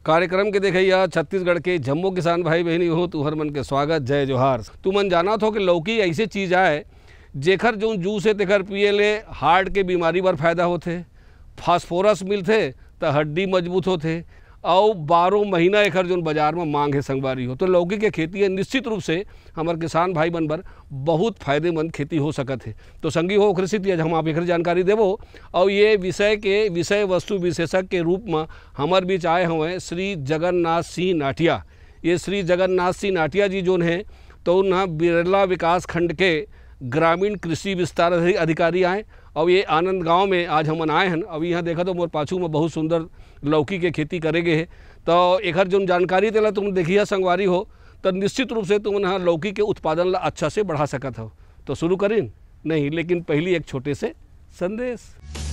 कार्यक्रम के देखैया छत्तीसगढ़ के जम्मू किसान भाई बहनी हो तुहर मन के स्वागत जय जोहार। तुमन जानत हो कि लौकी ऐसे चीज़ आए जेखर जो जूस है तेखर पिए ले हार्ट के बीमारी बर फायदा होथे, फास्फोरस मिलथे तो हड्डी मजबूत होथे और 12 महीना एकर जो बाजार में मांग है संगवारी हो। तो लौकी के खेती है निश्चित रूप से हमारे किसान भाई मन बर बहुत फायदेमंद खेती हो सकत है। तो संगी हो कृषि आज हम आप एक जानकारी देवो और ये विषय वस्तु विशेषज्ञ के रूप में हमारे बीच आए हुए श्री जगन्नाथ सिंह नाटिया। ये श्री जगन्नाथ सिंह नाटिया जी जो हैं तो उन्हें बिरला विकास खंड के ग्रामीण कृषि विस्तार अधिकारी आए और ये आनंद गांव में आज हम आए हैं। अब यहाँ देखा तो मोर पाछू में बहुत सुंदर लौकी के खेती करेगे है। तो एक जो जानकारी देला तुम देखिए संगवारी हो तो निश्चित रूप से तुम यहाँ लौकी के उत्पादन ला अच्छा से बढ़ा सकत हो। तो शुरू करें नहीं, लेकिन पहली एक छोटे से संदेश।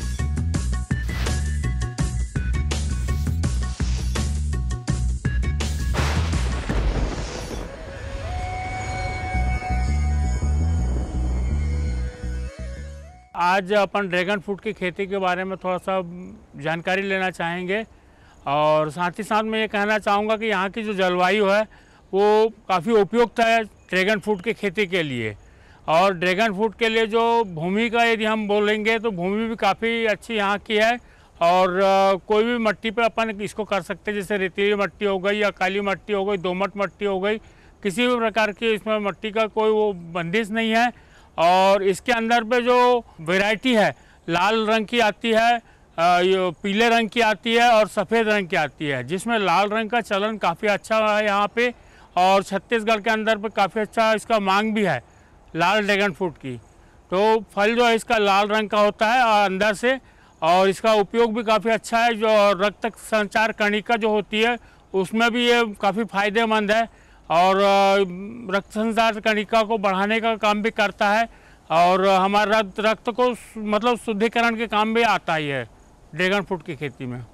आज अपन ड्रैगन फ्रूट की खेती के बारे में थोड़ा सा जानकारी लेना चाहेंगे और साथ ही साथ मैं ये कहना चाहूँगा कि यहाँ की जो जलवायु है वो काफ़ी उपयुक्त है ड्रैगन फ्रूट की खेती के लिए। और ड्रैगन फ्रूट के लिए जो भूमि का यदि हम बोलेंगे तो भूमि भी काफ़ी अच्छी यहाँ की है और कोई भी मिट्टी पे अपन इसको कर सकते हैं, जैसे रेतीली मिट्टी हो गई या काली मिट्टी हो गई, दोमट मिट्टी हो गई, किसी भी प्रकार की इसमें मिट्टी का कोई वो बंदिश नहीं है। और इसके अंदर पे जो वैरायटी है लाल रंग की आती है, पीले रंग की आती है और सफ़ेद रंग की आती है, जिसमें लाल रंग का चलन काफ़ी अच्छा है यहाँ पे। और छत्तीसगढ़ के अंदर पे काफ़ी अच्छा इसका मांग भी है लाल ड्रैगन फ्रूट की। तो फल जो है इसका लाल रंग का होता है और अंदर से, और इसका उपयोग भी काफ़ी अच्छा है। जो रक्त संचार कणिका जो होती है उसमें भी ये काफ़ी फायदेमंद है और रक्त संचार कणिका को बढ़ाने का काम भी करता है और हमारा रक्त को मतलब शुद्धिकरण के काम भी आता ही है ड्रैगन फ्रूट की खेती में।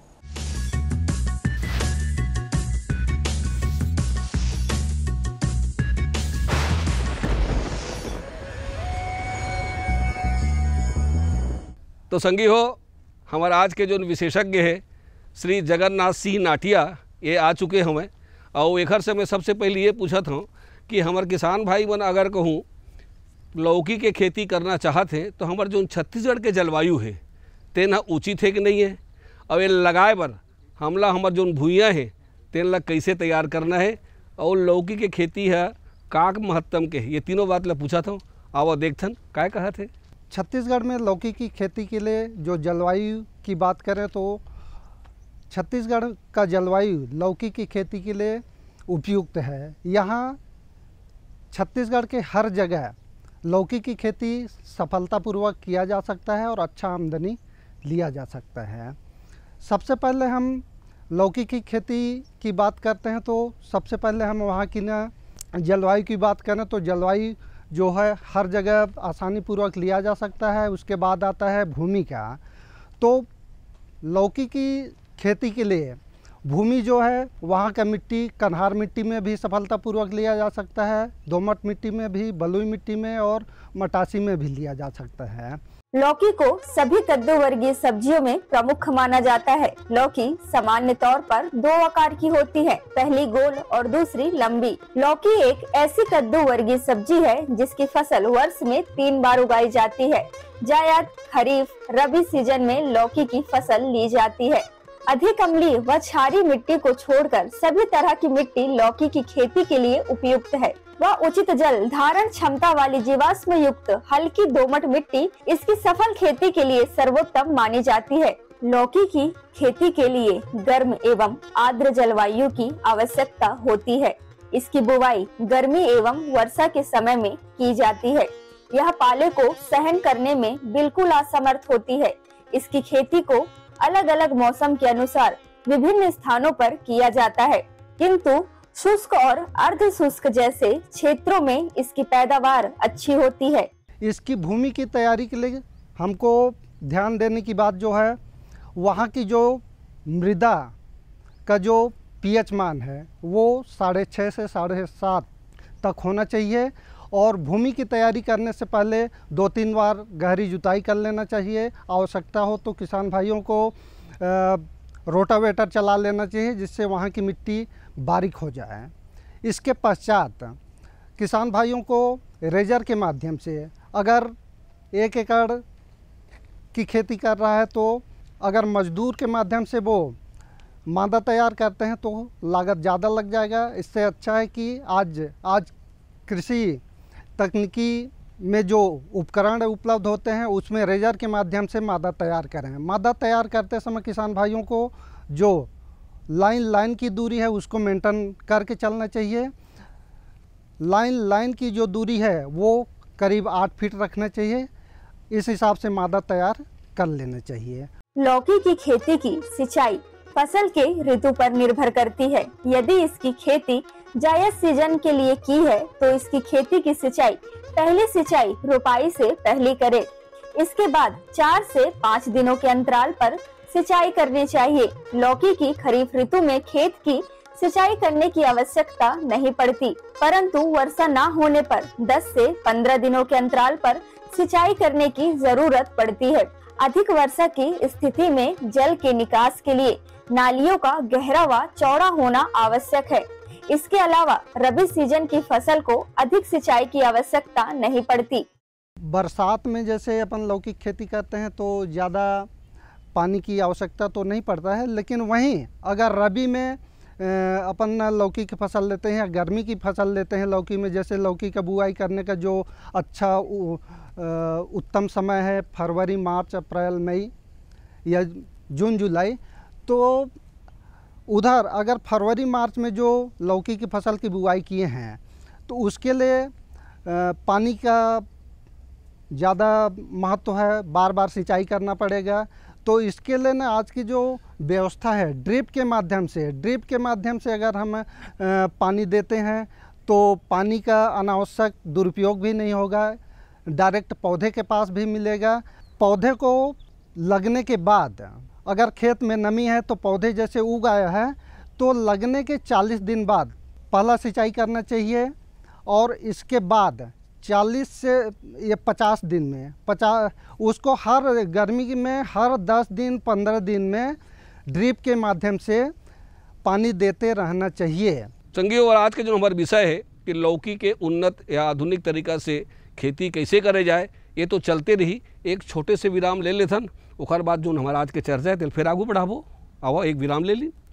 तो संगी हो हमारे आज के जो विशेषज्ञ है श्री जगन्नाथ सिंह नाटिया ये आ चुके हमें और एक से मैं सबसे पहले ये पूछत हूँ कि हमारे किसान भाई मन अगर कहूँ लौकी के खेती करना चाहते हैं तो हमारे जो छत्तीसगढ़ के जलवायु है तेना उचित है कि नहीं है, और ये लगाए बर हमला हमारे जो भूइयाँ है तेन ला कैसे तैयार करना है और लौकी के खेती है काक महत्तम के, ये तीनों बात ला पूछा था। आओ देखथन काय कहा थे। छत्तीसगढ़ में लौकी की खेती के लिए जो जलवायु की बात करें तो छत्तीसगढ़ का जलवायु लौकी की खेती के लिए उपयुक्त है। यहाँ छत्तीसगढ़ के हर जगह लौकी की खेती सफलतापूर्वक किया जा सकता है और अच्छा आमदनी लिया जा सकता है। सबसे पहले हम लौकी की खेती की बात करते हैं तो सबसे पहले हम वहाँ की ना जलवायु की बात करें तो जलवायु जो है हर जगह आसानी पूर्वक लिया जा सकता है। उसके बाद आता है भूमि का। तो लौकी की खेती के लिए भूमि जो है वहाँ का मिट्टी कन्हार मिट्टी में भी सफलतापूर्वक लिया जा सकता है, दोमट मिट्टी में भी, बलुई मिट्टी में और मटासी में भी लिया जा सकता है। लौकी को सभी कद्दू वर्गीय सब्जियों में प्रमुख माना जाता है। लौकी सामान्य तौर पर 2 आकार की होती है, पहली गोल और दूसरी लंबी। लौकी एक ऐसी कद्दू वर्गीय सब्जी है जिसकी फसल वर्ष में 3 बार उगाई जाती है। जायद, खरीफ, रबी सीजन में लौकी की फसल ली जाती है। अधिक अम्लीय व क्षारीय मिट्टी को छोड़कर सभी तरह की मिट्टी लौकी की खेती के लिए उपयुक्त है। वह उचित जल धारण क्षमता वाली जीवाश्म युक्त हल्की दोमट मिट्टी इसकी सफल खेती के लिए सर्वोत्तम मानी जाती है। लौकी की खेती के लिए गर्म एवं आर्द्र जलवायु की आवश्यकता होती है। इसकी बुवाई गर्मी एवं वर्षा के समय में की जाती है। यह पाले को सहन करने में बिल्कुल असमर्थ होती है। इसकी खेती को अलग अलग मौसम के अनुसार विभिन्न स्थानों पर किया जाता है, किंतु शुष्क और अर्ध शुष्क जैसे क्षेत्रों में इसकी पैदावार अच्छी होती है। इसकी भूमि की तैयारी के लिए हमको ध्यान देने की बात जो है वहाँ की जो मृदा का जो पीएच मान है वो 6.5 से 7.5 तक होना चाहिए और भूमि की तैयारी करने से पहले 2-3 बार गहरी जुताई कर लेना चाहिए। आवश्यकता हो तो किसान भाइयों को रोटावेटर चला लेना चाहिए, जिससे वहाँ की मिट्टी बारीक हो जाए। इसके पश्चात किसान भाइयों को रेजर के माध्यम से, अगर 1 एकड़ की खेती कर रहा है तो अगर मजदूर के माध्यम से वो मादा तैयार करते हैं तो लागत ज़्यादा लग जाएगा। इससे अच्छा है कि आज कृषि तकनीकी में जो उपकरण उपलब्ध होते हैं उसमें रेजर के माध्यम से मादा तैयार करें। मादा तैयार करते समय किसान भाइयों को जो लाइन की दूरी है उसको मेंटेन करके चलना चाहिए। लाइन की जो दूरी है वो करीब 8 फीट रखना चाहिए। इस हिसाब से मादा तैयार कर लेना चाहिए। लौकी की खेती की सिंचाई फसल के ऋतु पर निर्भर करती है। यदि इसकी खेती जायद सीजन के लिए की है तो इसकी खेती की सिंचाई पहली सिंचाई रोपाई से पहले करें। इसके बाद 4 से 5 दिनों के अंतराल पर सिंचाई करनी चाहिए। लौकी की खरीफ ऋतु में खेत की सिंचाई करने की आवश्यकता नहीं पड़ती, परंतु वर्षा न होने पर 10 से 15 दिनों के अंतराल पर सिंचाई करने की जरूरत पड़ती है। अधिक वर्षा की स्थिति में जल के निकास के लिए नालियों का गहरा व चौड़ा होना आवश्यक है। इसके अलावा रबी सीजन की फसल को अधिक सिंचाई की आवश्यकता नहीं पड़ती। बरसात में जैसे अपन लौकी की खेती करते हैं तो ज़्यादा पानी की आवश्यकता तो नहीं पड़ता है, लेकिन वहीं अगर रबी में अपन लौकी की फसल लेते हैं या गर्मी की फसल लेते हैं लौकी में, जैसे लौकी का बुआई करने का जो अच्छा उत्तम समय है फरवरी, मार्च, अप्रैल, मई या जून, जुलाई, तो उधर अगर फरवरी मार्च में जो लौकी की फसल की बुआई किए हैं तो उसके लिए पानी का ज़्यादा महत्व है, बार बार सिंचाई करना पड़ेगा। तो इसके लिए ना आज की जो व्यवस्था है ड्रिप के माध्यम से अगर हम पानी देते हैं तो पानी का अनावश्यक दुरुपयोग भी नहीं होगा, डायरेक्ट पौधे के पास भी मिलेगा। पौधे को लगने के बाद अगर खेत में नमी है तो पौधे जैसे उग आया है तो लगने के 40 दिन बाद पहला सिंचाई करना चाहिए, और इसके बाद 40 से ये 50 दिन में उसको हर गर्मी में हर 10 दिन 15 दिन में ड्रिप के माध्यम से पानी देते रहना चाहिए। संगियों, और आज के जो हमारा विषय है कि लौकी के उन्नत या आधुनिक तरीका से खेती कैसे करे जाए, ये तो चलते रही। एक छोटे से विराम ले लेथन, ओकर बाद जो हमारा आज के चर्चा है फिर आगू बढ़ाबो। आओ एक विराम ले ली।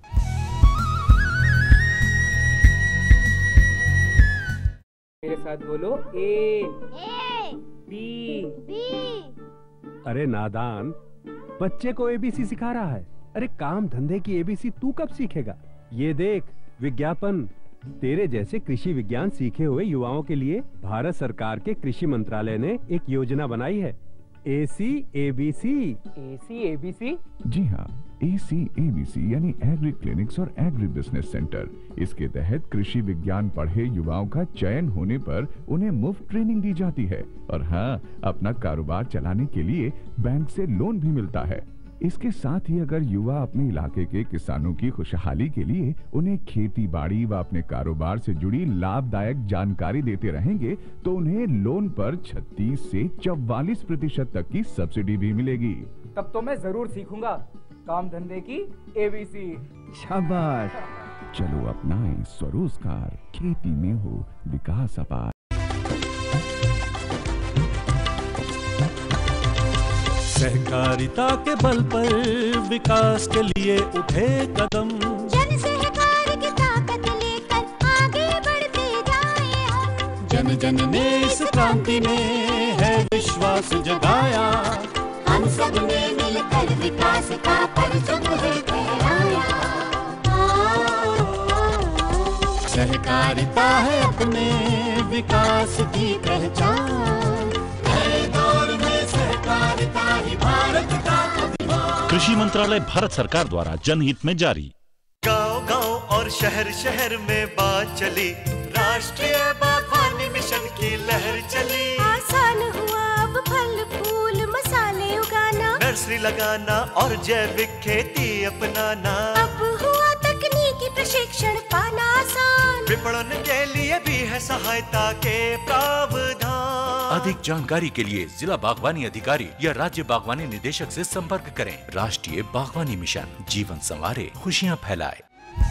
मेरे साथ बोलो ए बी। अरे नादान, बच्चे को एबीसी सिखा रहा है। अरे काम धंधे की एबीसी तू कब सीखेगा? ये देख विज्ञापन। तेरे जैसे कृषि विज्ञान सीखे हुए युवाओं के लिए भारत सरकार के कृषि मंत्रालय ने एक योजना बनाई है, ACABC। ACABC? जी हाँ, ACABC यानी एग्री क्लिनिक्स और एग्री बिजनेस सेंटर। इसके तहत कृषि विज्ञान पढ़े युवाओं का चयन होने पर उन्हें मुफ्त ट्रेनिंग दी जाती है, और हाँ, अपना कारोबार चलाने के लिए बैंक से लोन भी मिलता है। इसके साथ ही अगर युवा अपने इलाके के किसानों की खुशहाली के लिए उन्हें खेती बाड़ी व अपने कारोबार से जुड़ी लाभदायक जानकारी देते रहेंगे तो उन्हें लोन पर 36 से 44% तक की सब्सिडी भी मिलेगी। तब तो मैं जरूर सीखूंगा काम धंधे की ABC। शाबाश, चलो अपनाएं स्वरोजगार, खेती में हो विकास अपार। सहकारिता के बल पर विकास के लिए उठे कदम, जन सहकार की ताकत लेकर आगे बढ़ते जाएं हम। जन जन ने इस क्रांति में है विश्वास जगाया, हम सब ने मिलकर विकास का परचम है फहराया। सहकारिता है अपने विकास की पहचान, नए दौर में सहकारिता ही भारत का अभिमान। कृषि मंत्रालय भारत सरकार द्वारा जनहित में जारी। गांव-गांव और शहर शहर में बात चली, राष्ट्रीय बागवानी मिशन की लहर चली। आसान हुआ अब फल फूल मसाले उगाना, नर्सरी लगाना और जैविक खेती अपनाना। अब हुआ तकनीकी प्रशिक्षण पाना आसान, विपणन के लिए भी है सहायता के प्रावधान। अधिक जानकारी के लिए जिला बागवानी अधिकारी या राज्य बागवानी निदेशक से संपर्क करें। राष्ट्रीय बागवानी मिशन, जीवन संवारे, खुशियाँ फैलाए।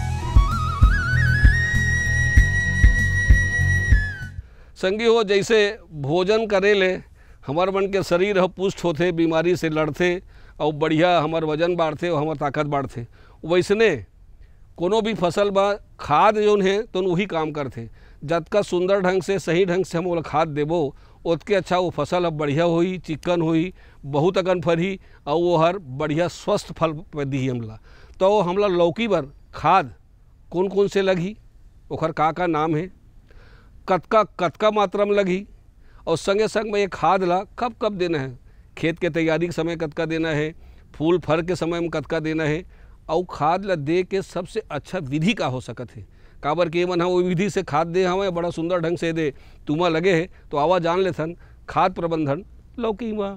संगी हो जैसे भोजन करे ले हमार मन के शरीर ह पुष्ट होते, बीमारी से लड़ते और बढ़िया हमार वजन बढ़ते और हमार ताकत बढ़ते, वैसने कोनो भी फसल बा खाद जौन है तो वही काम करते। जतका सुंदर ढंग से सही ढंग से हम खाद देबो उतके अच्छा वो फसल अब बढ़िया होई, चिकन होई, बहुत अकन फरी और वो हर बढ़िया स्वस्थ फल दी हमला। तो हमला लौकी बर खाद कौन कौन से लगी, ओखर का नाम है, कतका कतका मात्रा में लगी, और संगे संग में ये खाद ला कब कब देना है, खेत के तैयारी के समय कतका देना है, फूल फल के समय में कतका देना है, और खाद ला दे के सबसे अच्छा विधि का हो सकत है। काबर के मन वो विधि से खाद दे हमें बड़ा सुंदर ढंग से दे तुमा लगे है तो आवा जान लेथन खाद प्रबंधन लौकी में।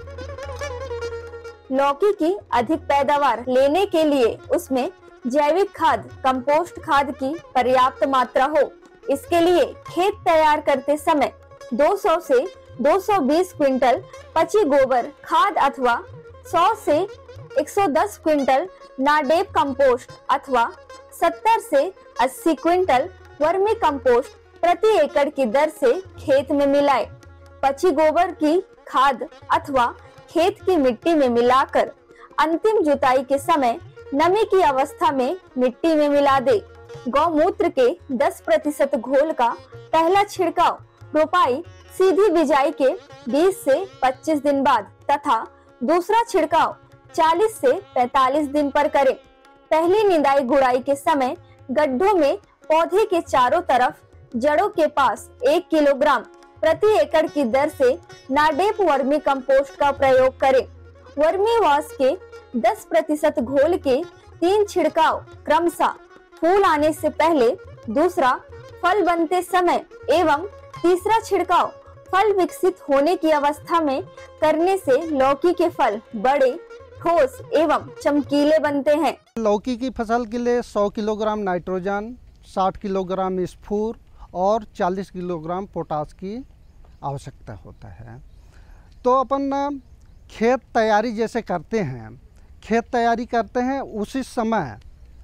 लौकी की अधिक पैदावार लेने के लिए उसमें जैविक खाद, कंपोस्ट खाद की पर्याप्त मात्रा हो। इसके लिए खेत तैयार करते समय 200 से 220 क्विंटल पची गोबर खाद अथवा 100 से 110 क्विंटल नाडेप कंपोस्ट अथवा 70 से 80 क्विंटल वर्मी कंपोस्ट प्रति एकड़ की दर से खेत में मिलाए। पची गोबर की खाद अथवा खेत की मिट्टी में मिलाकर अंतिम जुताई के समय नमी की अवस्था में मिट्टी में मिला दे। गौमूत्र के 10% घोल का पहला छिड़काव रोपाई सीधी बिजाई के 20 से 25 दिन बाद तथा दूसरा छिड़काव 40 से 45 दिन पर करें। पहली निदाई गुड़ाई के समय गड्ढों में पौधे के चारों तरफ जड़ों के पास 1 किलोग्राम प्रति एकड़ की दर से नाडेप वर्मी कंपोस्ट का प्रयोग करें। वर्मी वाश के 10% घोल के 3 छिड़काव क्रमशः फूल आने से पहले, दूसरा फल बनते समय एवं तीसरा छिड़काव फल विकसित होने की अवस्था में करने से लौकी के फल बड़े, ठोस एवं चमकीले बनते हैं। लौकी की फसल के लिए 100 किलोग्राम नाइट्रोजन, 60 किलोग्राम स्फूर और 40 किलोग्राम पोटास की आवश्यकता होता है। तो अपन खेत तैयारी जैसे करते हैं, खेत तैयारी करते हैं उसी समय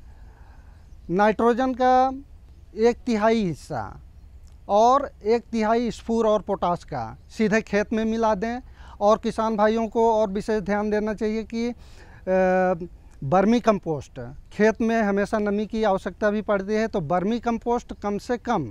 नाइट्रोजन का 1/3 हिस्सा और 1/3 स्फूर और पोटास का सीधे खेत में मिला दें। और किसान भाइयों को और विशेष ध्यान देना चाहिए कि बर्मी कंपोस्ट, खेत में हमेशा नमी की आवश्यकता भी पड़ती है, तो बर्मी कंपोस्ट कम से कम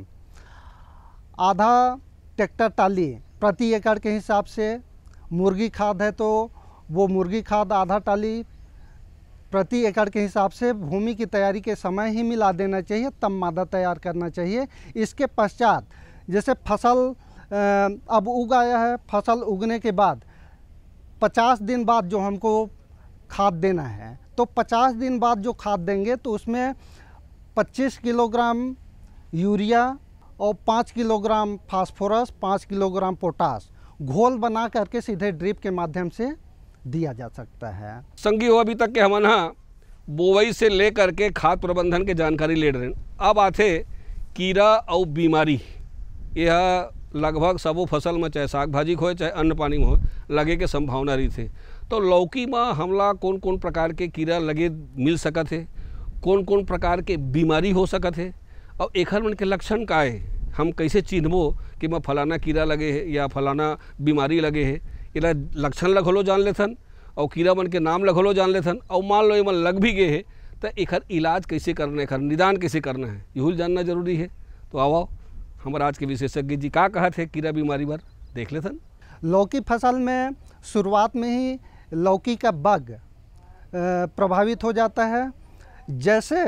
आधा ट्रैक्टर टाली प्रति एकड़ के हिसाब से, मुर्गी खाद है तो वो मुर्गी खाद आधा टाली प्रति एकड़ के हिसाब से भूमि की तैयारी के समय ही मिला देना चाहिए, तब मादा तैयार करना चाहिए। इसके पश्चात जैसे फसल अब उग आया है, फसल उगने के बाद 50 दिन बाद जो हमको खाद देना है, तो 50 दिन बाद जो खाद देंगे तो उसमें 25 किलोग्राम यूरिया और 5 किलोग्राम फास्फोरस, 5 किलोग्राम पोटास घोल बना करके सीधे ड्रिप के माध्यम से दिया जा सकता है। संगी हो अभी तक के हम बोवई से ले करके खाद प्रबंधन के जानकारी ले रहे हैं। अब आते कीड़ा और बीमारी, यह लगभग सबो फसल में चाहे साग भाजी हो चाहे अन्न पानी में हो लगे के संभावना रही थे। तो लौकी में हमला कौन कौन प्रकार के कीड़ा लगे मिल सकत है, कौन कौन प्रकार के बीमारी हो सकत है और एखर मन के लक्षण का है, हम कैसे चिन्हबो कि मैं फलाना कीड़ा लगे है या फलाना बीमारी लगे है। इला लक्षण लगलो जान लेथन और कीड़ा मन के नाम लगलो जान लेथन और मान लो ये मन लग भी गए है तो एखर इलाज कैसे करना है, एखर निदान कैसे करना है, यही जानना जरूरी है। तो आओ हमारे आज के विशेषज्ञ जी का कहा थे कीड़ा बीमारी बार देख लेथन। लौकी फसल में शुरुआत में ही लौकी का बग प्रभावित हो जाता है। जैसे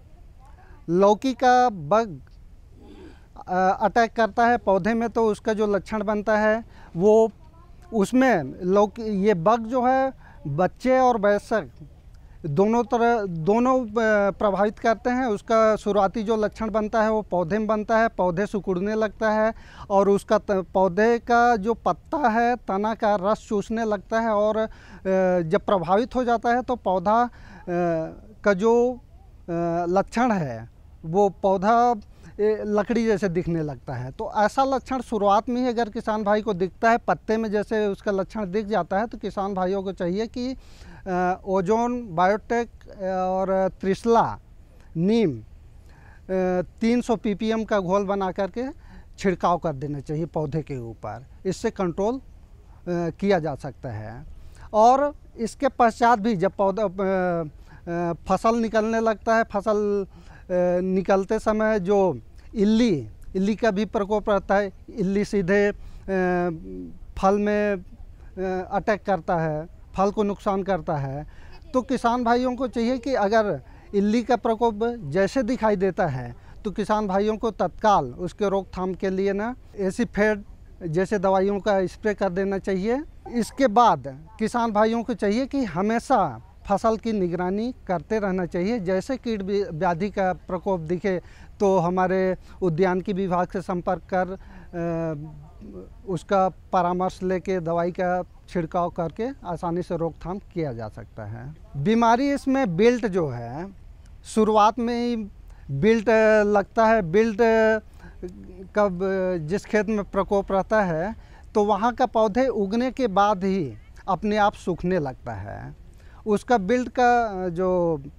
लौकी का बग अटैक करता है पौधे में तो उसका जो लक्षण बनता है वो उसमें लौकी ये बग जो है बच्चे और वयस्क दोनों प्रभावित करते हैं। उसका शुरुआती जो लक्षण बनता है वो पौधे में बनता है, पौधे सिकुड़ने लगता है और उसका पौधे का जो पत्ता है तना का रस चूसने लगता है और जब प्रभावित हो जाता है तो पौधा का जो लक्षण है वो पौधा लकड़ी जैसे दिखने लगता है। तो ऐसा लक्षण शुरुआत में ही अगर किसान भाई को दिखता है, पत्ते में जैसे उसका लक्षण दिख जाता है, तो किसान भाइयों को चाहिए कि ओजोन, बायोटेक और त्रिशला नीम 300 ppm का घोल बना करके छिड़काव कर देना चाहिए पौधे के ऊपर। इससे कंट्रोल किया जा सकता है। और इसके पश्चात भी जब पौधा फसल निकलने लगता है, फसल निकलते समय जो इल्ली का भी प्रकोप रहता है। इल्ली सीधे फल में अटैक करता है, फल को नुकसान करता है। तो किसान भाइयों को चाहिए कि अगर इल्ली का प्रकोप जैसे दिखाई देता है तो किसान भाइयों को तत्काल उसके रोकथाम के लिए ना एसीफेड जैसे दवाइयों का स्प्रे कर देना चाहिए। इसके बाद किसान भाइयों को चाहिए कि हमेशा फसल की निगरानी करते रहना चाहिए। जैसे कीट व्याधि का प्रकोप दिखे तो हमारे उद्यान की विभाग से संपर्क कर उसका परामर्श लेके दवाई का छिड़काव करके आसानी से रोकथाम किया जा सकता है। बीमारी इसमें बिल्ट जो है, शुरुआत में ही बिल्ट लगता है। बिल्ट कब जिस खेत में प्रकोप रहता है तो वहाँ का पौधे उगने के बाद ही अपने आप सूखने लगता है। उसका बिल्ट का जो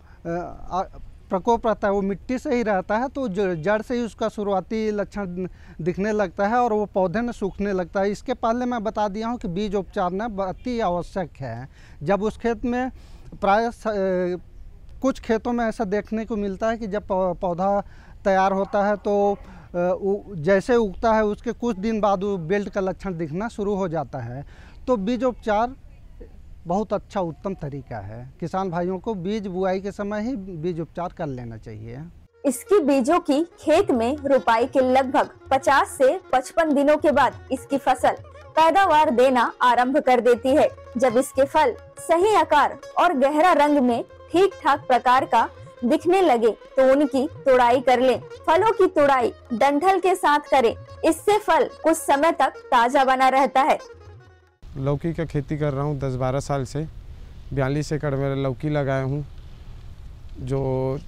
प्रकोप रहता है वो मिट्टी से ही रहता है, तो जड़ से ही उसका शुरुआती लक्षण दिखने लगता है और वो पौधे में सूखने लगता है। इसके पहले मैं बता दिया हूँ कि बीज उपचार ना अति आवश्यक है। जब उस खेत में प्राय कुछ खेतों में ऐसा देखने को मिलता है कि जब पौधा तैयार होता है तो जैसे उगता है उसके कुछ दिन बाद वो बिल्ट का लक्षण दिखना शुरू हो जाता है। तो बीज उपचार बहुत अच्छा उत्तम तरीका है। किसान भाइयों को बीज बुआई के समय ही बीज उपचार कर लेना चाहिए। इसकी बीजों की खेत में रुपाई के लगभग 50 से 55 दिनों के बाद इसकी फसल पैदावार देना आरंभ कर देती है। जब इसके फल सही आकार और गहरा रंग में ठीक ठाक प्रकार का दिखने लगे तो उनकी तुड़ाई कर लें। फलों की तुड़ाई डंठल के साथ करें, इससे फल कुछ समय तक ताजा बना रहता है। लौकी का खेती कर रहा हूँ 10-12 साल से। 42 एकड़ में लौकी लगाया हूँ। जो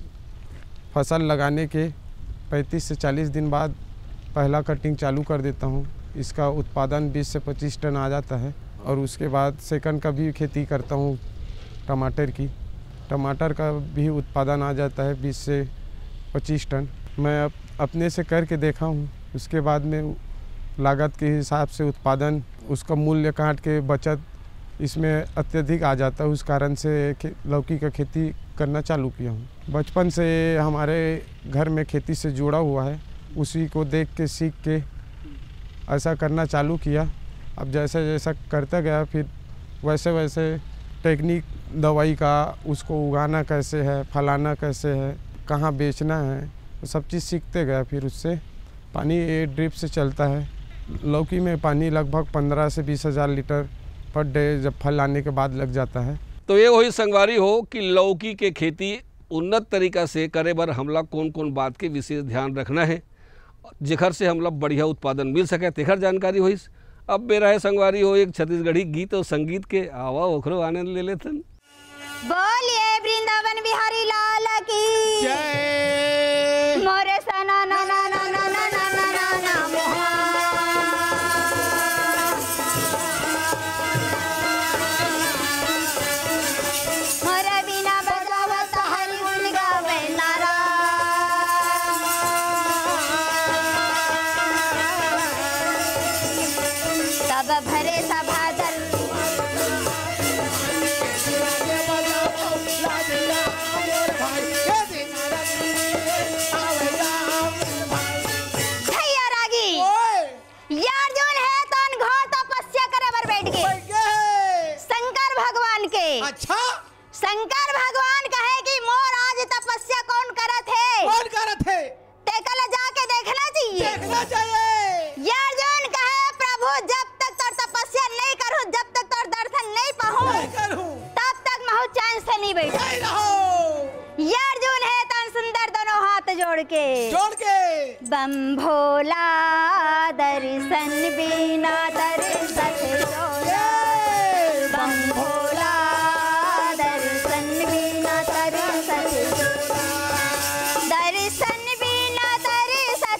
फसल लगाने के 35 से 40 दिन बाद पहला कटिंग चालू कर देता हूँ। इसका उत्पादन 20 से 25 टन आ जाता है। और उसके बाद सेकंड का भी खेती करता हूँ टमाटर की। टमाटर का भी उत्पादन आ जाता है 20 से 25 टन। मैं अपने से करके देखा हूँ। उसके बाद में लागत के हिसाब से उत्पादन, उसका मूल्य काट के बचत इसमें अत्यधिक आ जाता है। उस कारण से लौकी का खेती करना चालू किया हूँ। बचपन से हमारे घर में खेती से जुड़ा हुआ है, उसी को देख के सीख के ऐसा करना चालू किया। अब जैसे जैसा करता गया फिर वैसे वैसे टेक्निक दवाई का, उसको उगाना कैसे है, फलाना कैसे है, कहाँ बेचना है, सब चीज़ सीखते गया। फिर उससे पानी ड्रिप से चलता है। लौकी में पानी लगभग 15 से 20 हज़ार लीटर पर डे जब फल आने के बाद लग जाता है। तो ये वही संगवारी हो कि लौकी के खेती उन्नत तरीका से करे बर हमला कौन कौन बात के विशेष ध्यान रखना है, जेखर से हमला बढ़िया उत्पादन मिल सके, तेखर जानकारी होइस। अब मेरा है संगवारी हो एक छत्तीसगढ़ी गीत और संगीत के, आवा ओखरो आनंद ले लेथन। बोलिए वृंदावन बिहारी लाल की जय। मोरे सना ना ना ना ना ना ना ना ना ना मोहा। मोरे बिना बजावत हरि गुण गावे नारा। तब भरे सभा दल अच्छा शंकर भगवान कहे कि मोर आज तपस्या कौन करत है? कौन करत है? तेकल जाके देखना चाहिए। देखना चाहिए। ये अर्जुन कहे प्रभु जब तक तोर तपस्या नहीं करूं, जब तक तोर दर्शन नहीं पाऊं, तब तक महु चैन से नहीं बैठूं। ये अर्जुन है तन सुंदर दोनों हाथ जोड़ के बम भोला दर्शन बिना दर्शन जोड़ा। बम भोला दर्शन बिना दर्शन जोड़ा। दर्शन बिना दर्शन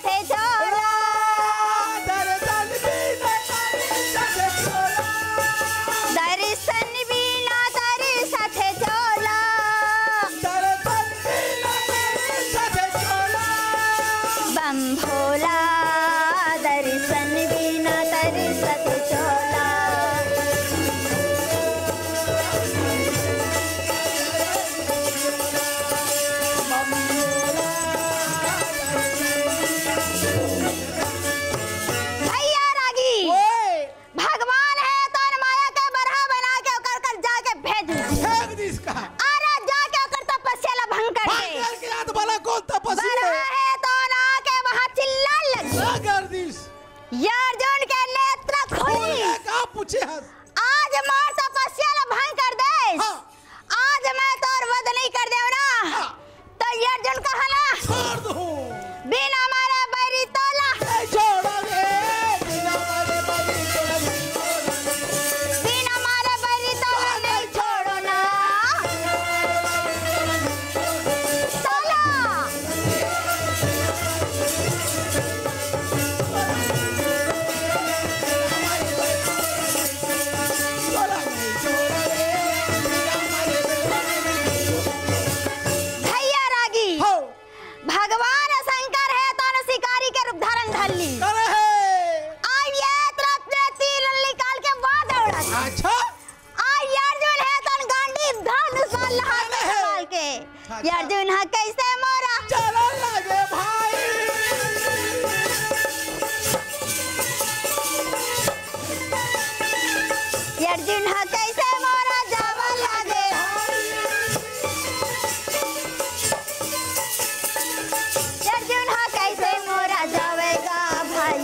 अच्छा यार जो है तन गांडी धनुष लहर संभाल के यार जो है कैसे मोरा चलो लगे भाई यार जो है कैसे मोरा जावा लगे यार जो है कैसे मोरा जावेगा भाई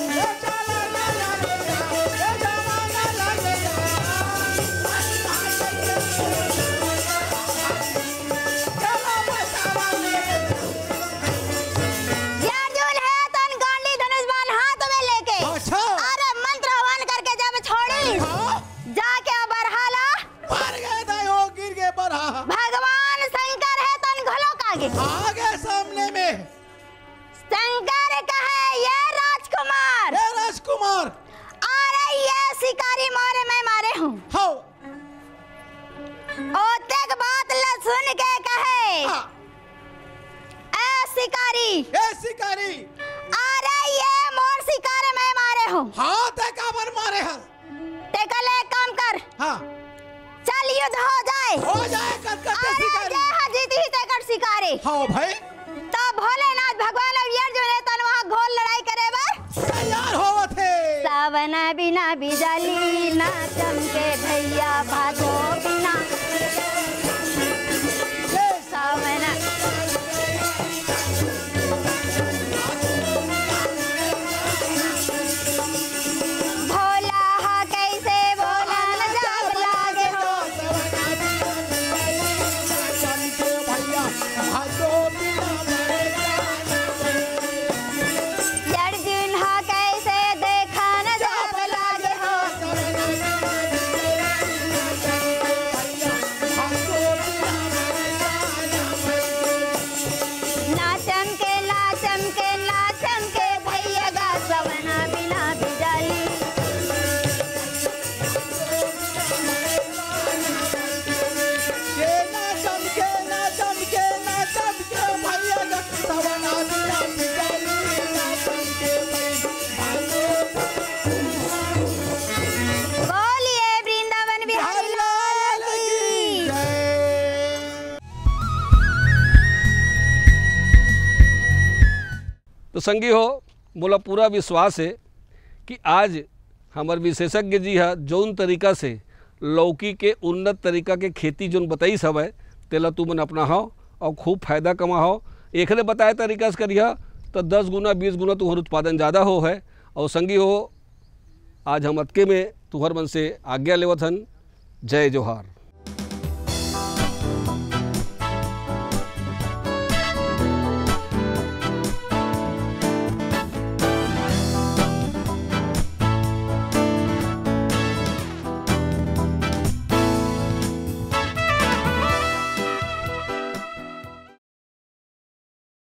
भगवान शंकर है तन घलोक आगे सामने में शंकर कहे ये राजकुमार अरे ये शिकारी मारे मैं मारे हूँ ओते के बात ल सुन के कहे ए शिकारी अरे ये मोर शिकार मैं मारे हूँ हाँ ते काबर मारे हैं ते कल एक काम कर हाँ चल युद्ध हो जाए कटकटे शिकारी जीती ही तेकर शिकारी हाँ भाई तो भोलेनाथ भगवान अब यार जो है तन वहाँ घोल लड़ाई करे बा तैयार हो थे सावन बिना बिजली ना चमके भैया भादो बिना सावन भोला हा कैसे भोला न जाब लागे हो अर्जुन हा कैसे देखा न जाब लागे हो ना चमके भैया गा सवना बिना बिजली ना चमके भैया गा सवना बिना बिजली ना चमके बोलिए वृंदावन बिहारी लाल की तो संगी हो मोला पूरा विश्वास है कि आज हमार विशेषज्ञ जी है जौन तरीका से लौकी के उन्नत तरीका के खेती जोन बताई सब है तेला तू मन अपनाहो और खूब फायदा कमाहो। एकरे बताए तरीका से करिए तो 10 गुना 20 गुना तुम्हार उत्पादन ज़्यादा हो है। और संगी हो आज हम अतके में तुहर मन से आज्ञा लेवत हन। जय जोहार।